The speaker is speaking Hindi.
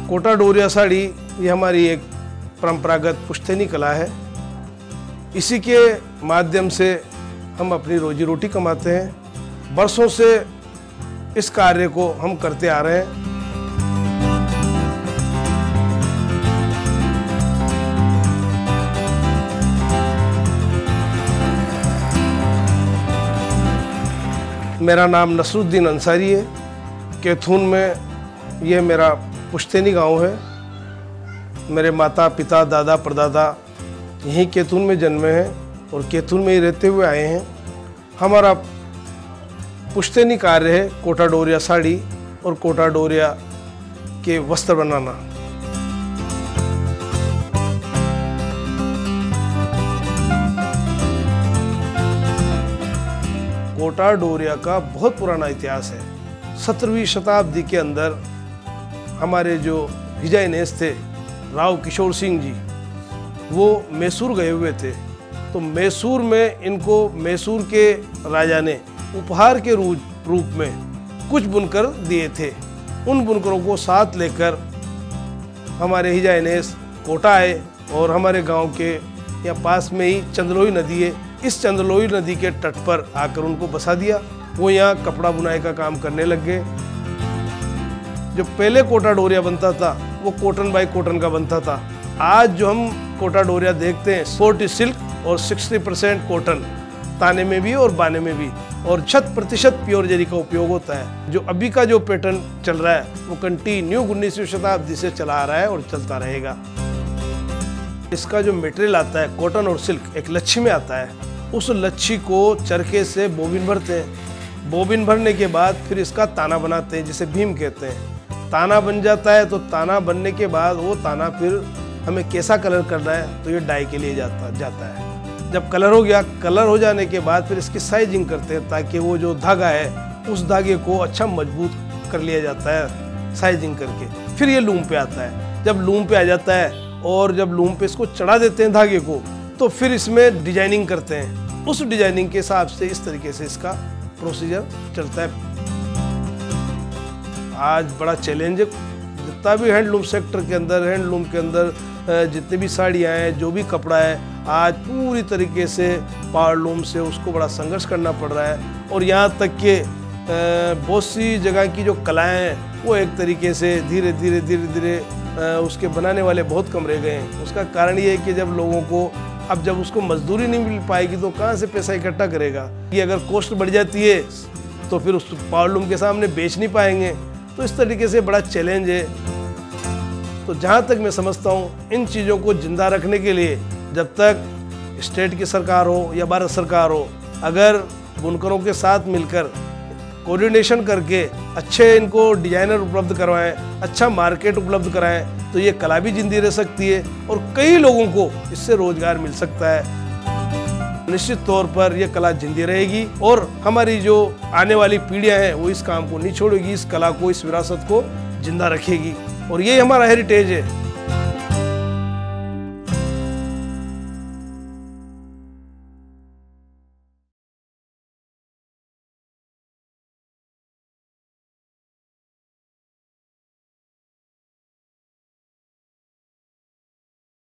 कोटा डोरिया साड़ी ये हमारी एक परंपरागत पुश्तैनी कला है। इसी के माध्यम से हम अपनी रोजी रोटी कमाते हैं। बरसों से इस कार्य को हम करते आ रहे हैं। मेरा नाम नसरुद्दीन अंसारी है। केथुन में ये मेरा पुश्तैनी गांव है। मेरे माता पिता दादा परदादा यहीं केथुन में जन्मे हैं और केथुन में ही रहते हुए आए हैं। हमारा पुश्तैनी कार्य है कोटा डोरिया साड़ी और कोटा डोरिया के वस्त्र बनाना। कोटा डोरिया का बहुत पुराना इतिहास है। 17वीं शताब्दी के अंदर हमारे जो हिजाइनेस थे राव किशोर सिंह जी, वो मैसूर गए हुए थे। तो मैसूर में इनको मैसूर के राजा ने उपहार के रूप में कुछ बुनकर दिए थे। उन बुनकरों को साथ लेकर हमारे हिजाइनेस कोटा आए और हमारे गांव के या पास में ही चंदलोई नदी है, इस चंदलोई नदी के तट पर आकर उनको बसा दिया। वो यहाँ कपड़ा बुनाई का काम करने लग गए। जो पहले कोटा डोरिया बनता था वो कॉटन बाई कॉटन का बनता था। आज जो हम कोटा डोरिया देखते हैं 40 सिल्क और 60% कॉटन, ताने में भी और बाने में भी, और 100% प्योर जरी का उपयोग होता है। जो अभी का जो पैटर्न चल रहा है वो कंटिन्यू 19वीं शताब्दी से चला आ रहा है और चलता रहेगा। इसका जो मटेरियल आता है कॉटन और सिल्क एक लच्छी में आता है। उस लच्छी को चरखे से बोबिन भरते हैं। बोबिन भरने के बाद फिर इसका ताना बनाते हैं, जिसे भीम कहते हैं। ताना बन जाता है तो ताना बनने के बाद वो ताना फिर हमें कैसा कलर करना है तो ये डाई के लिए जाता है। जब कलर हो गया, कलर हो जाने के बाद फिर इसकी साइजिंग करते हैं ताकि वो जो धागा है उस धागे को अच्छा मजबूत कर लिया जाता है साइजिंग करके। फिर ये लूम पे आता है। जब लूम पे आ जाता है और जब लूम पे इसको चढ़ा देते हैं धागे को, तो फिर इसमें डिजाइनिंग करते हैं। उस डिजाइनिंग के हिसाब से इस तरीके से इसका प्रोसीजर चलता है। आज बड़ा चैलेंज है। जितना भी हैंडलूम सेक्टर के अंदर, हैंडलूम के अंदर जितने भी साड़ियाँ हैं, जो भी कपड़ा है, आज पूरी तरीके से पावरलूम से उसको बड़ा संघर्ष करना पड़ रहा है। और यहाँ तक कि बहुत सी जगह की जो कलाएँ हैं वो एक तरीके से धीरे धीरे उसके बनाने वाले बहुत कम रह गए हैं। उसका कारण ये है कि जब लोगों को अब जब उसको मजदूरी नहीं मिल पाएगी तो कहाँ से पैसा इकट्ठा करेगा। ये अगर कॉस्ट बढ़ जाती है तो फिर उस पावरलूम के सामने बेच नहीं पाएंगे। तो इस तरीके से बड़ा चैलेंज है। तो जहाँ तक मैं समझता हूँ, इन चीज़ों को जिंदा रखने के लिए जब तक स्टेट की सरकार हो या भारत सरकार हो, अगर बुनकरों के साथ मिलकर कोऑर्डिनेशन करके अच्छे इनको डिजाइनर उपलब्ध करवाएं, अच्छा मार्केट उपलब्ध कराएं, तो ये कला भी जिंदी रह सकती है और कई लोगों को इससे रोजगार मिल सकता है। निश्चित तौर पर यह कला जिंदी रहेगी और हमारी जो आने वाली पीढ़ियां हैं वो इस काम को नहीं छोड़ेगी, इस कला को, इस विरासत को जिंदा रखेगी। और ये हमारा हेरिटेज है।